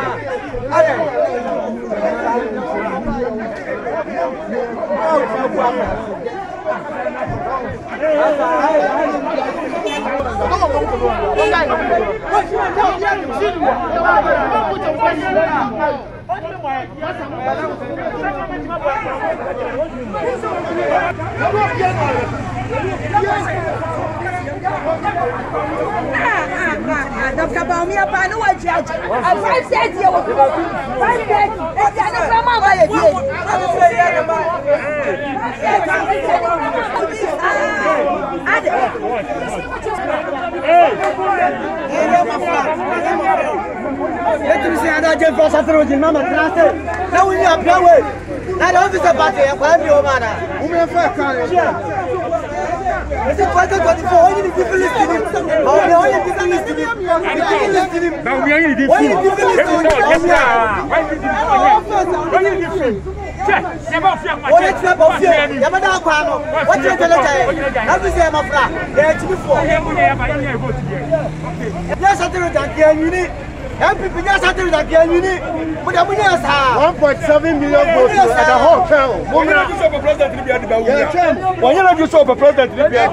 Dr. Baumia Pano was judge. And 5 said you were 5 said, and grandma by a day. Let me see another for Saturday, Mamma Class. Now we are playing. I don't think about it. I'm your man. Woman for a is it 2024? Only the people listening. Only the people listening. Now we are in the people just had to again, you need 1.7 million votes at the whole town. Why not do so for President Libya? Why not do so for President Libya?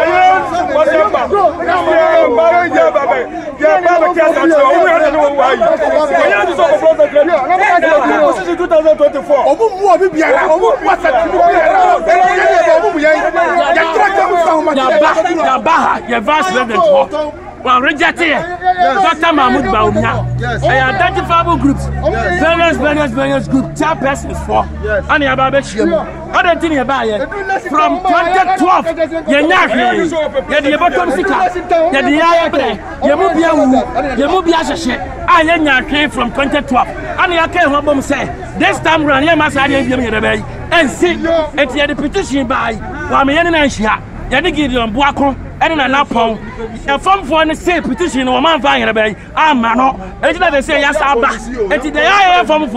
Well, reject it. Dr. Mahmoud Baumia. Identifiable groups. Various group. Chairperson is for. And you have a other thing about it. From 2012, you're not here. You're the bottom sicker. You're the Ayabre. You move your shit. I am not here from 2012. And you can't have them say, this time run, you must have the and see, it's the petition by Wamian. Yadi Gideon Buako, and an apple. A form for an say petition or man fire a bay. Ah, mano. And they say, yes, I'm back. And today I am from